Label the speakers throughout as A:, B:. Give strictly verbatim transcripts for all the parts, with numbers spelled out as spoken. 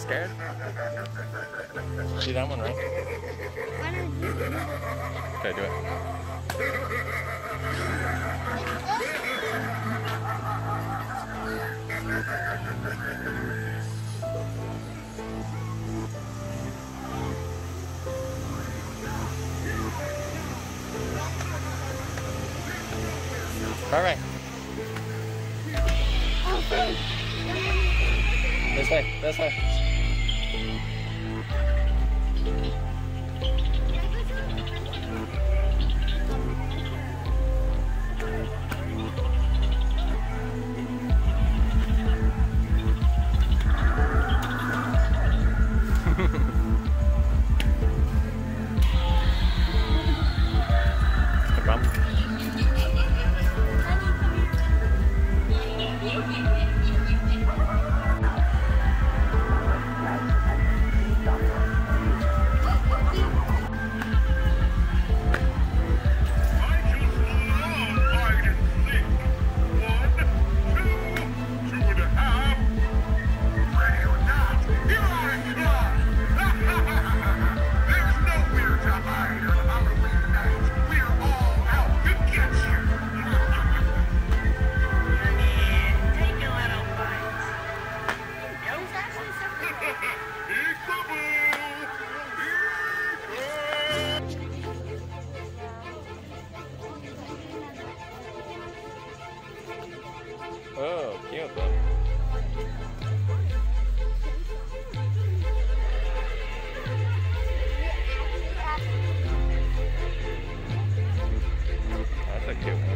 A: scared? Do that one, right? Okay, do it. All right. This way, this way. No problem. Oh, cute though. That's a cute one.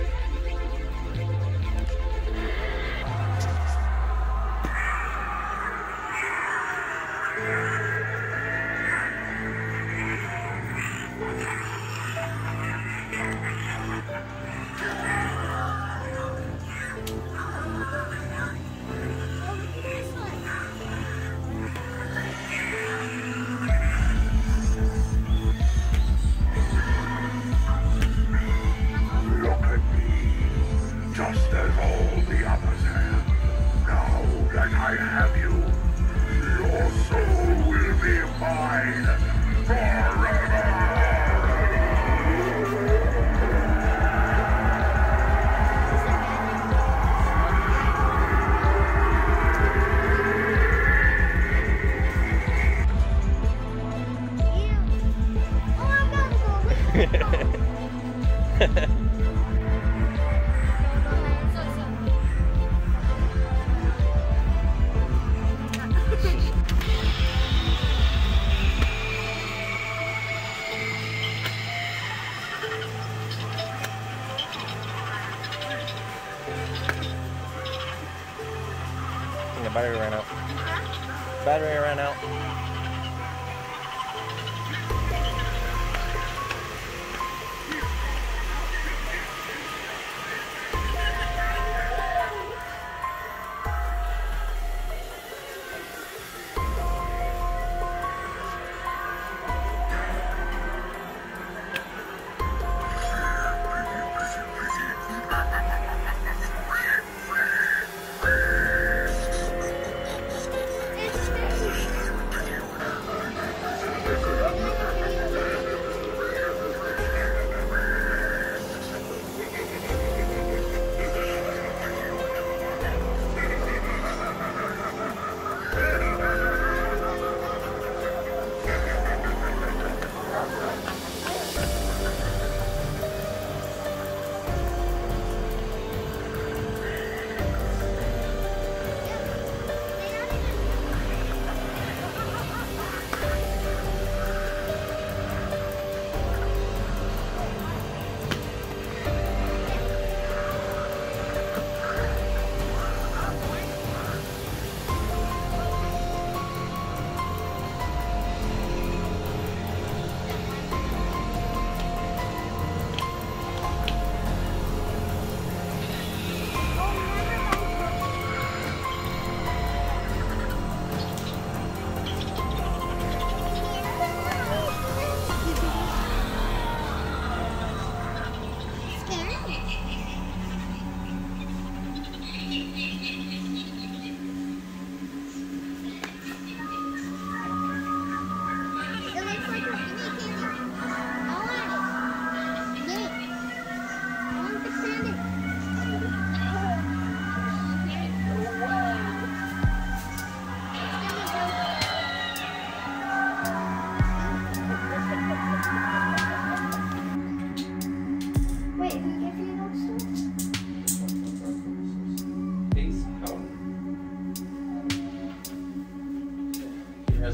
B: Just as all the others have. Now that I have you, your soul will be mine forever!
A: The battery ran out. Battery ran out.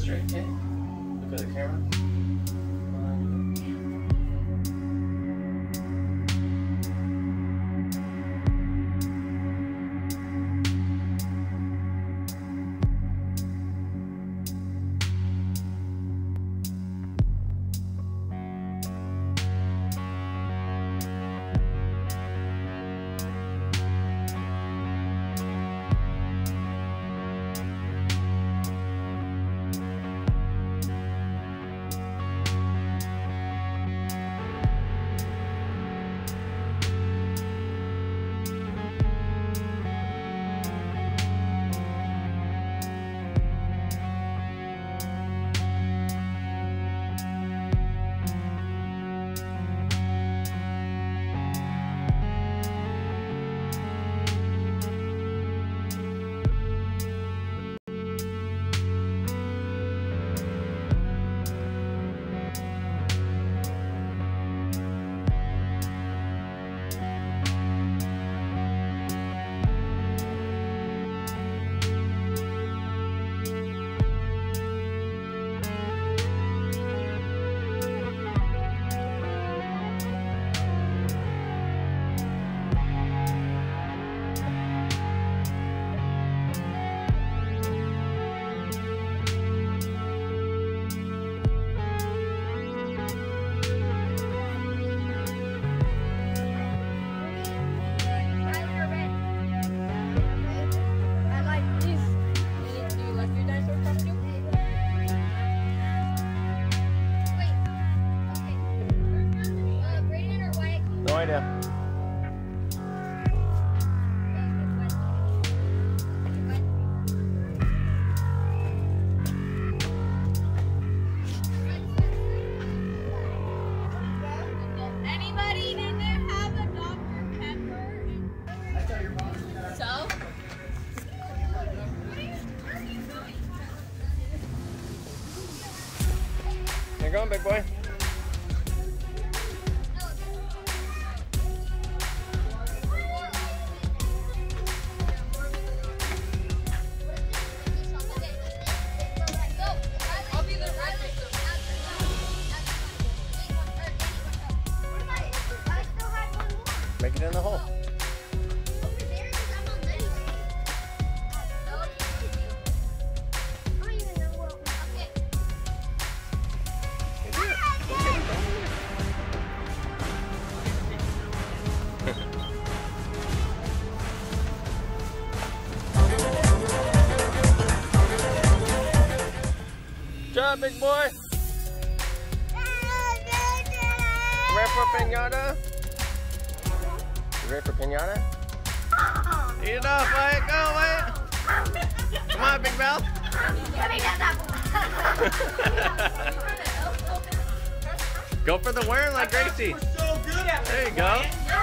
A: straight, okay? Look at the camera. No idea.
C: Anybody in there have a Doctor Pepper? So?
A: You're going, big boy. Make it in the hole. Good job, big boy. Ready for piñata? You ready for piñata? Eat it off, Wyatt. Go, Wyatt. Come on, big mouth. Go for the worm like Gracie. There you go.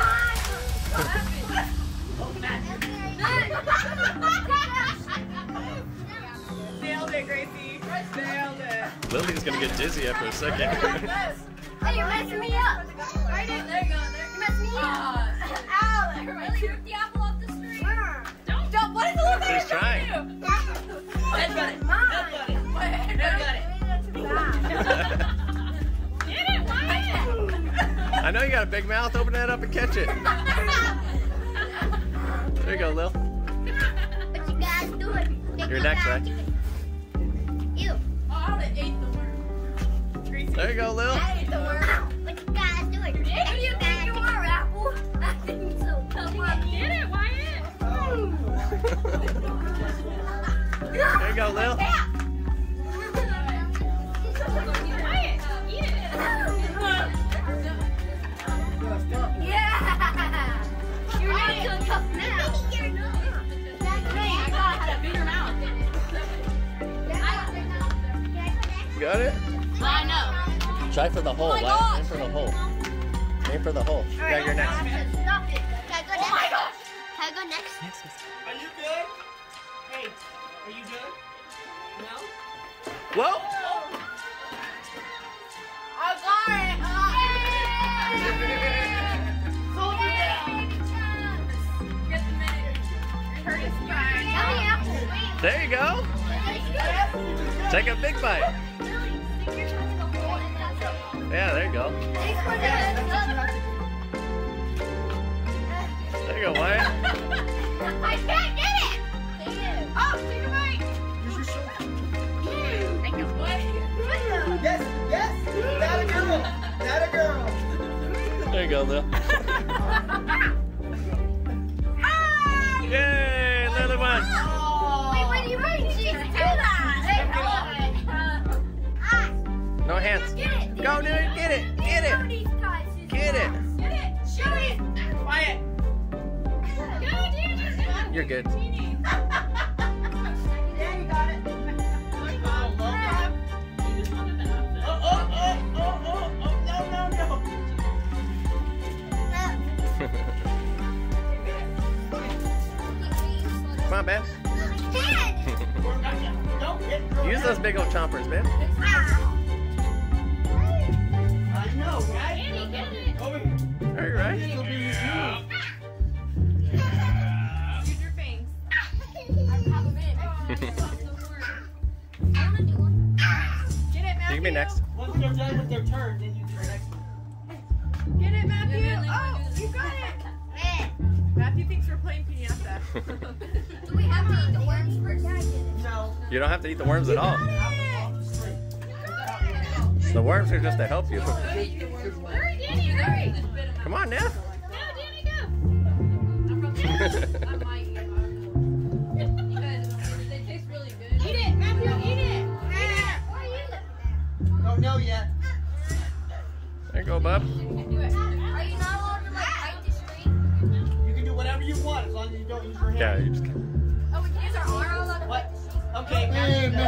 C: Nailed it, Gracie. Nailed it.
A: Lily's gonna get dizzy after a second.
C: Hey, you're messing me up. Right there. There you go. There. You messed me up. Ow. Really took the apple off the street. Don't. Don't. What is the little thing?
A: He's trying.
C: That's got it. Mine. That's got it. Get it, Wyatt.
A: I know you got a big mouth. Open that up and catch it. There you go, Lil.
D: What you guys doing?
A: You're next, right?
D: Ew.
C: Oh, I would have ate the worm. Gracie.
A: There you go, Lil.
D: I ate the worm. What you guys doing?
C: Who do you think you are, Apple?
D: I think so. Come on.
C: Get it, Wyatt.
A: There you go, Lil.
C: Wyatt, eat it.
D: Yeah. You're not so tough now. You're not.
C: Hey, I got a bigger mouth.
A: Got it?
C: Well, I know.
A: Try for the hole,
C: Oh my
A: Wyatt.
C: gosh.
A: Aim for the hole. Aim for the hole. Yeah, you're next.
D: Stop it. Can I go next?
C: Oh my gosh.
D: Can I go next?
E: Are you good? Hey, are you good? No?
A: Whoa!
C: I got it. Get the minute. Curtis,
A: There you go. Take a big bite. Yeah, there you go. There you go, Wyatt.
C: I can't get it! Oh, take a bite!
E: Use your shoulder.
C: Take a bite.
E: Yes, yes! That a girl! That a girl!
A: There you go, Lil. Yay, another one.
C: Wait, what are you doing? She do that!
A: No hands.
C: Get it!
A: Go, dude, get it, get it. Get it.
C: Get it! Show it!
E: Quiet!
C: Go, dude!
A: You're good.
E: Yeah, you got it. Oh, oh, oh, oh, oh, oh, no, no, no.
A: Come on, man.
E: Don't get
A: Use those big old chompers, man.
E: I know, right? Over here.
A: All right.
E: It'll be you.
C: Use your fangs. I'm probably in. I want to do one. Get it, Matthew.
A: You can be next.
E: Once they're done with their turn, then you do the next one.
C: Get it, Matthew. Oh, you got it. Matthew thinks we're playing piñata. Do we have to eat the worms first?
E: No.
A: You don't have to eat the worms at all.
E: Off the street.
A: The worms are just to help you.
C: Hurry, Danny, hurry.
A: Come on, now.
C: No, Danny, go. I'm from I might eat it. You guys, they taste really good. Eat it, Matthew, eat it.
E: Don't know yet.
A: There you go, bub.
C: Do it. Are you not allowed to like bite the string?
E: You can do whatever you want as long as you don't use your hand.
A: Yeah, you just.
C: Oh, we can use our arms.
E: What? Okay.
C: Hey,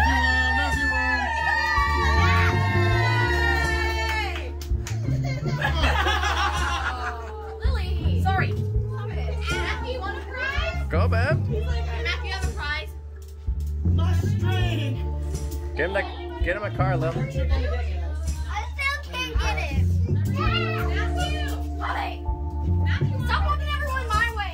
C: Lily. Sorry. Matthew, you want a prize?
A: Go, bub.
C: Matthew, you have a prize?
E: My string.
A: Get him, the, get him a car, Lil.
C: I still can't get it. Matthew! Wait! Matthew, stop walking everyone my way!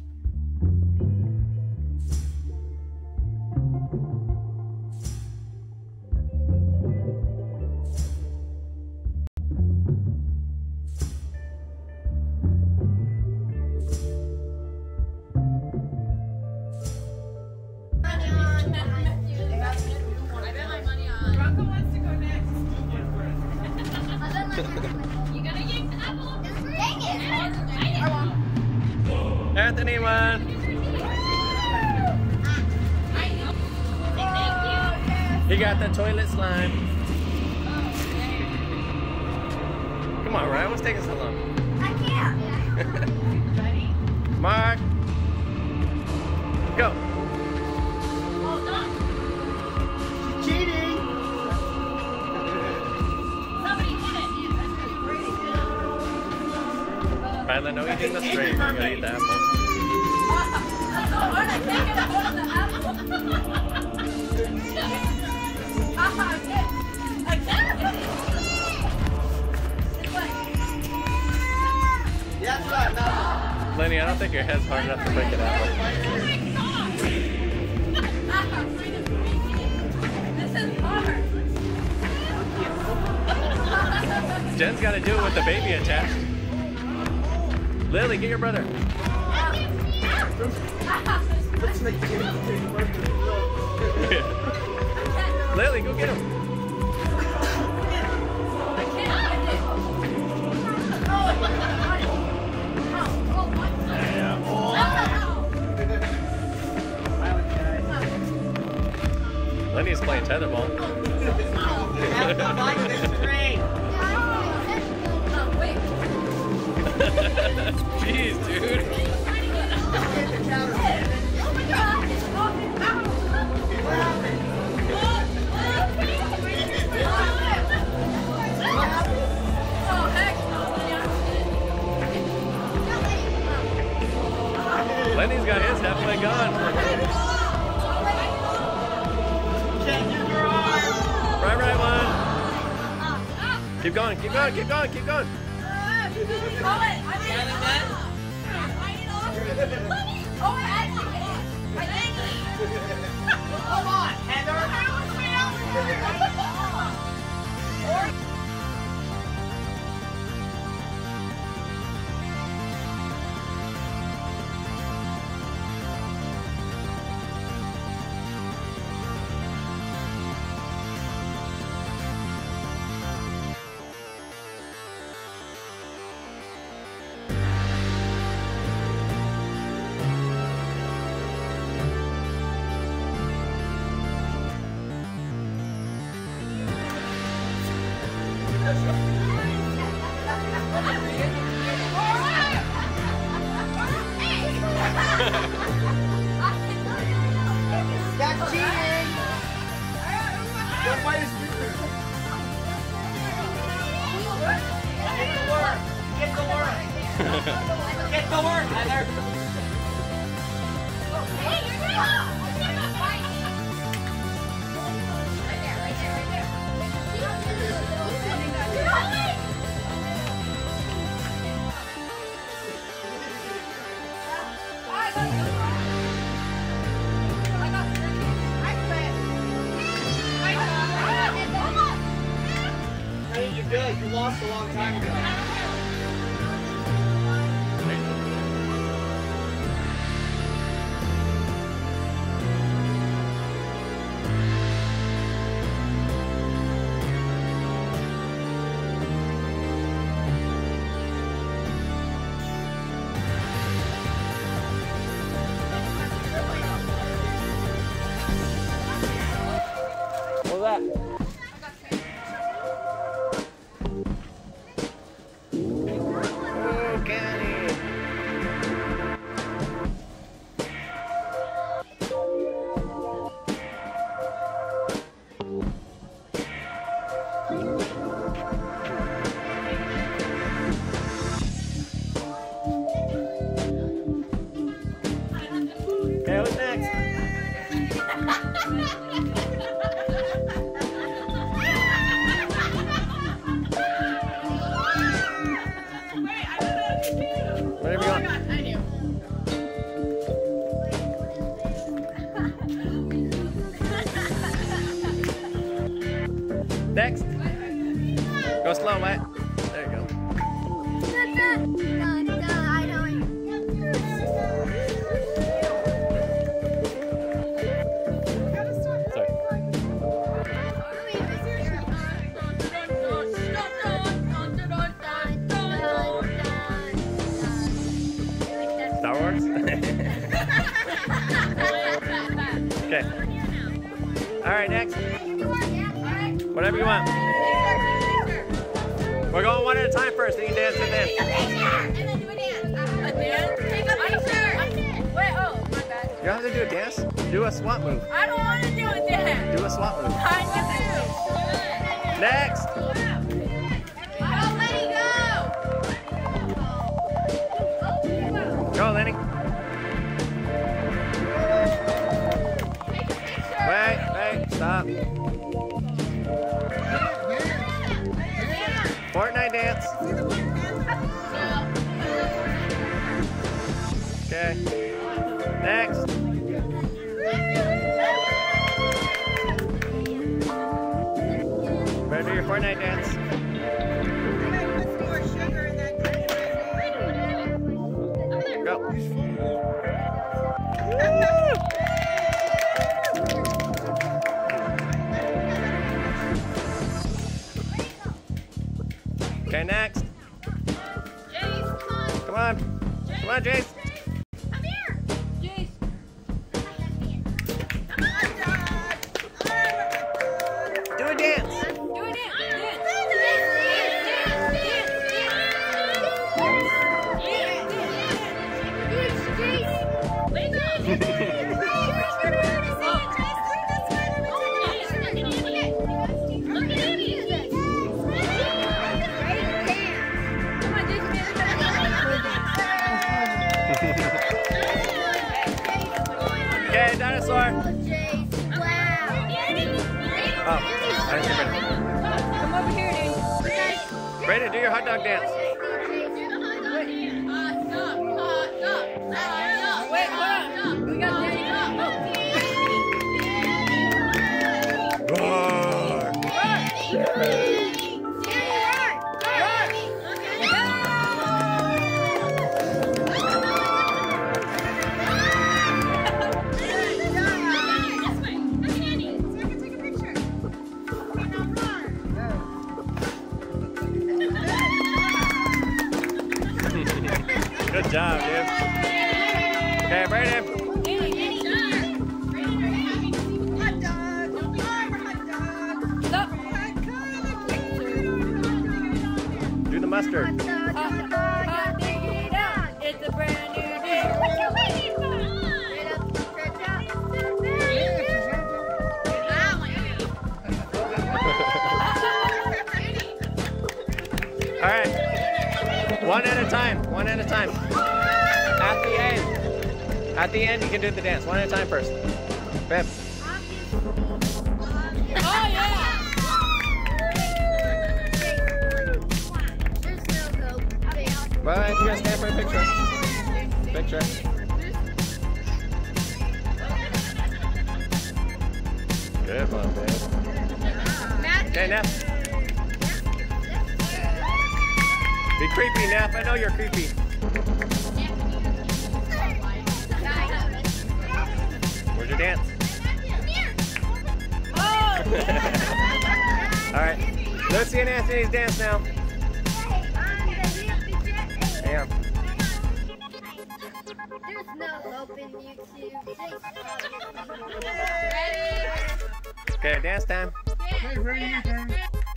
C: I bet my money on. Bronco wants to go next. You gotta yank the apple. Dang it! I want.
A: Anthony won.
C: I know. Thank you.
A: He got the toilet slime. Come on, Ryan. What's taking so long?
C: I can't. Ready?
A: Mark. Go.
C: Oh, stop.
E: Cheating.
C: Somebody hit it.
A: Rylan, no eating the string. You gotta eat the apple.
C: That's so hard. I can't get a hold of the apple. Ah, I can't. I can't. This way.
E: Yeah, that's right. Now.
A: Lenny, I don't think your head's hard enough to break an apple.
C: This is hard.
A: Jen's got to do it with the baby attached. Lily, get your brother.
E: Looks like you're getting work.
A: Lily, go get him.
C: I can't get it.
A: Lenny's playing tetherball.
E: You have to bite this string.
C: Wait.
A: Jeez, dude.
C: Oh my god.
E: What happened?
C: Oh, heck.
A: Lenny's got his halfway gone.
E: Check your arm.
A: Right, right one. Keep going, keep going, keep going, keep going.
C: Hold on, Heather.
E: slower, Heather.
C: Hey, you're good. Right there, right there, right there.
E: Hey, you're good. You lost a long time ago. What's that?
A: Oh, Kenny. Okay, what's next? Whatever you want.
C: I knew.
A: Next. Go slow, Matt. There you go. Sorry. Star Wars? Okay. Alright, next. Whatever you want. We're going one at a time first. You can dance and dance. You don't have to do a dance. Do a swap move.
C: I don't want to do a dance.
A: Do a swap move.
C: I do.
A: Next.
C: Don't let it go.
A: Go, Lenny. Wait, wait, stop. Fortnite dance. Okay. Next. Better do your Fortnite dance. Go. Okay, next. Come on. Come on, Jace.
C: Come here. Jace.
A: Do a dance.
C: Do a dance.
A: Okay, dinosaur. Oh, I didn't see Brandon.
C: Come over here, dude.
A: Brandon, do your hot dog dance.
C: Wait, hold on. We got Daddy.
A: Roar. Good job, dude. Okay, Brandon. Do the mustard.
C: It's a brand new day.
A: All right. One at a time. One at a time. At the end, you can do the dance. One at a time first. Bam.
C: Oh, yeah!
A: Bye. You guys stand for a picture. Picture. Good one, babe. Okay, Neff. Be creepy, Neff. I know you're creepy. Where's your dance? All right. Lucy and Anthony's dance now. Yeah.
D: There's no hope in YouTube.
C: Ready?
A: Okay, dance time.
B: Okay, ready, your turn.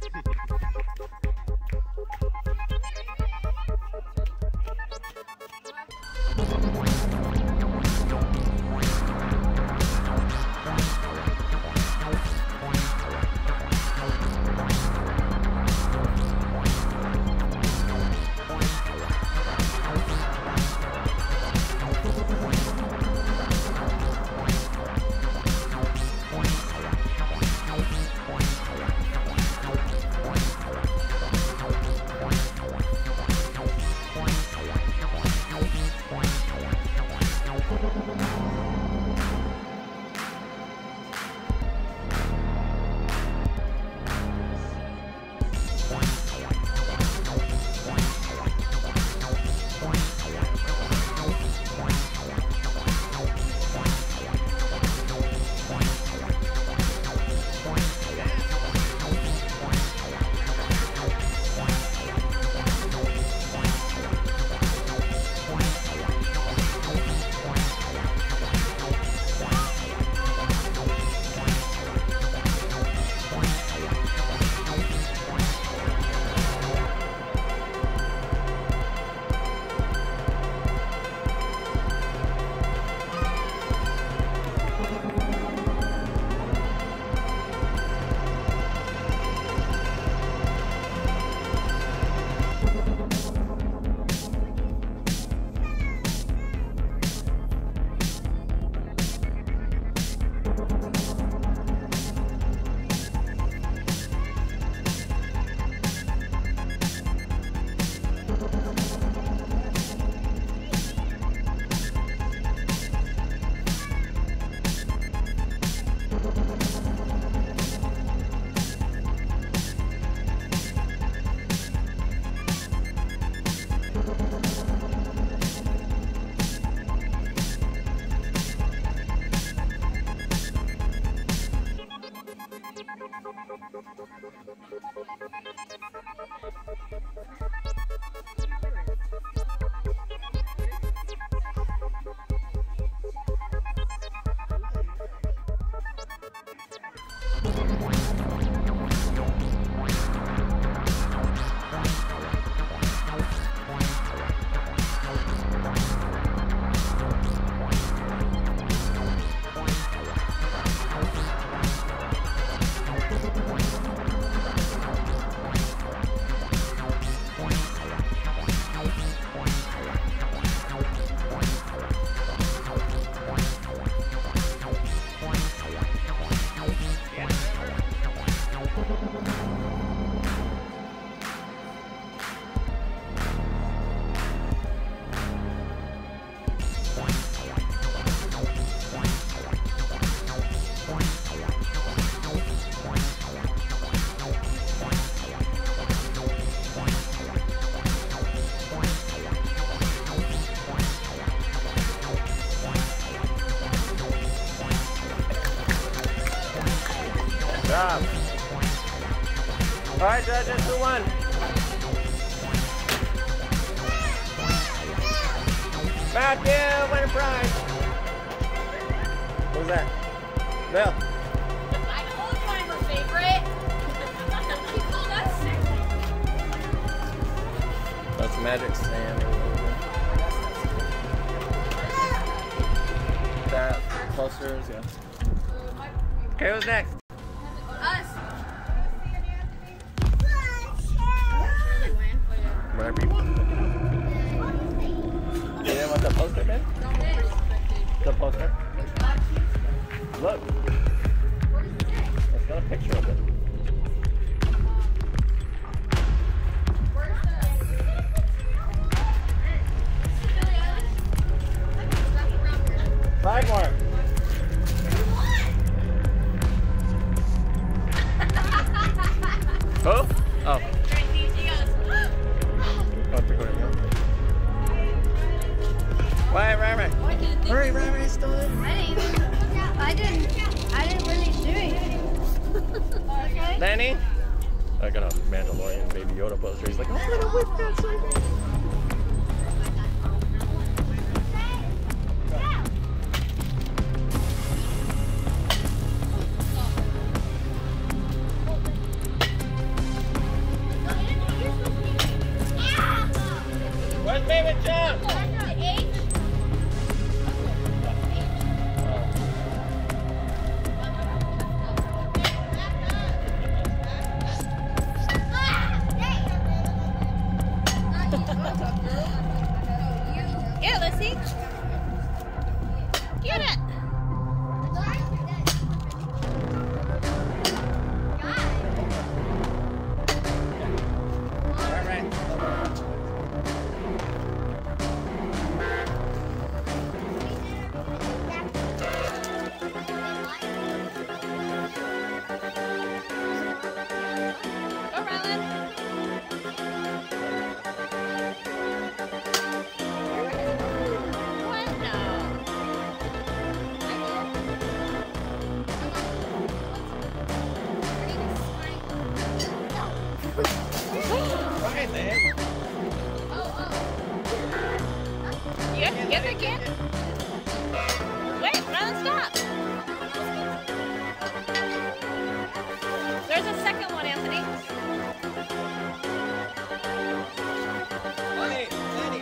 A: job. All right, judges, who won? Matthew, win a prize. What was that? Bill.
C: I told you I'm her favorite. She called us sick.
A: That's magic sand. That closer, yeah. Okay, who's next?
C: Us.
A: Whatever you want. You didn't want the poster, man?
C: Don't get respected.
A: the poster? Look. It's got a picture of it. Five more. Who? Oh. Oh, it's recording now. Why, Rara? Hurry, Rara, it's still in.
C: I didn't. I didn't. I didn't really do anything. Okay.
A: Danny? I got a Mandalorian Baby Yoda poster. He's like, I'm gonna whip that something. Where's Baby John?
D: Yeah, let's see. Get it. Go, Rylan. What? No.
A: Right there.
D: You have to get it again? Wait, Rylan, stop. There's a second one, Anthony.
A: Hey, Danny.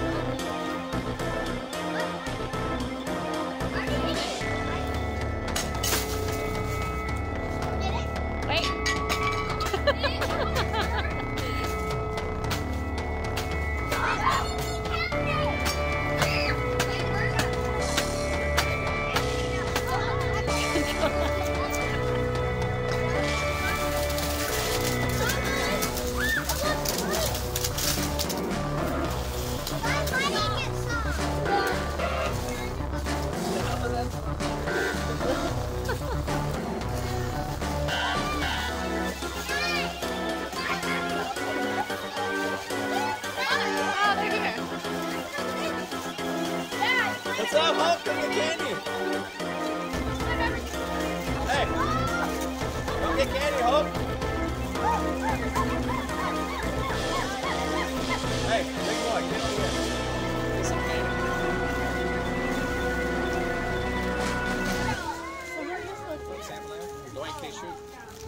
D: Wait. Oh, they're here.
A: What's up, Hulk? Come get candy. Hey. Come get candy, Hulk. Hey, big boy, get over here. Get some candy. Sample there? Go in case shoot.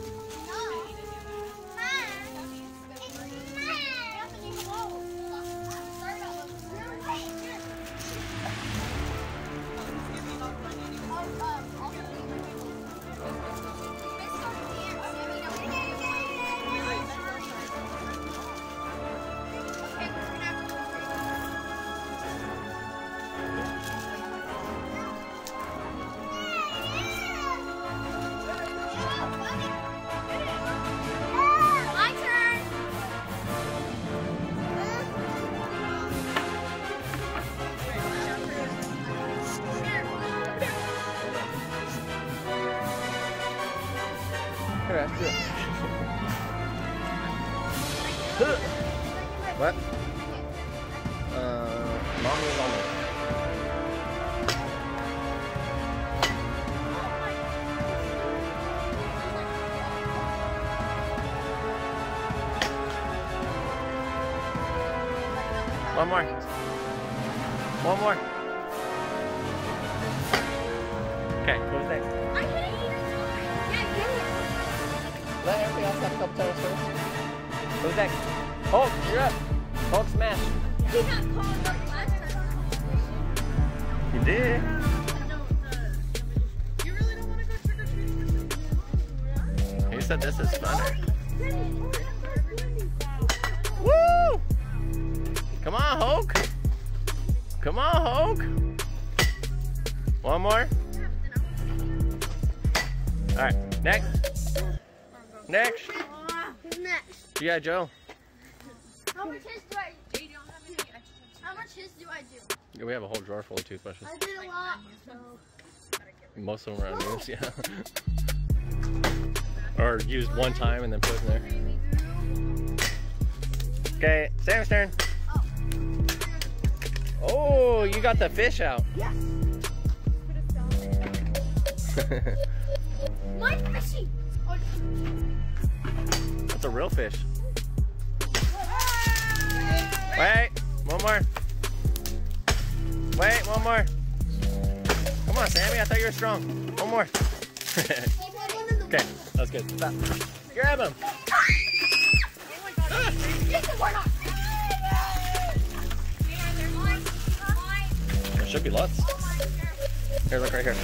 C: My turn.
A: Here, that's it. What? Uh, mommy is almost. One more. One more. Okay, who's next?
C: I hate you. Yeah, get it.
A: Let everybody else have a couple times first. Who's next? Hulk, you're up. Hulk smash.
C: He got called up last time.
A: You did.
E: You really don't want to go trick or treating?
A: He said this is funner. Woo! Come on, Hulk. Come on, Hulk. One more. All right, next. Next.
D: Who's next?
A: Yeah, Joe.
D: How much his do I do? How much his do I do?
A: Yeah, we have a whole drawer full of toothbrushes.
D: I did a lot. So.
A: Most of them are unused, yeah. Or used one time and then put in there. Okay, Sam's turn. Oh, you got the fish out.
D: Yes. My fishy. Oh.
A: That's a real fish. Wait, one more. Wait, one more. Come on, Sammy, I thought you were strong. One more. Okay, that's good. Stop. Grab him. There should be lots. Here, look right here.